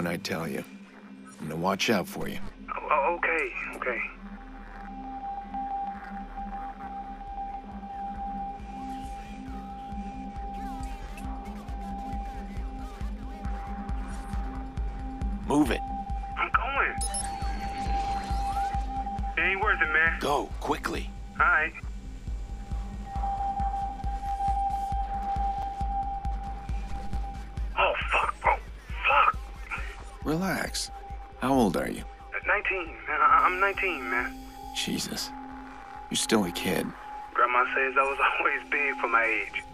when I tell you. I'm gonna watch out for you. Okay. Move it. I'm going. It ain't worth it, man. Go, quickly. All right. Oh, fuck, bro. Fuck. Relax. How old are you? 19, man. I'm 19, man. Jesus. You're still a kid. Grandma says I was always big for my age.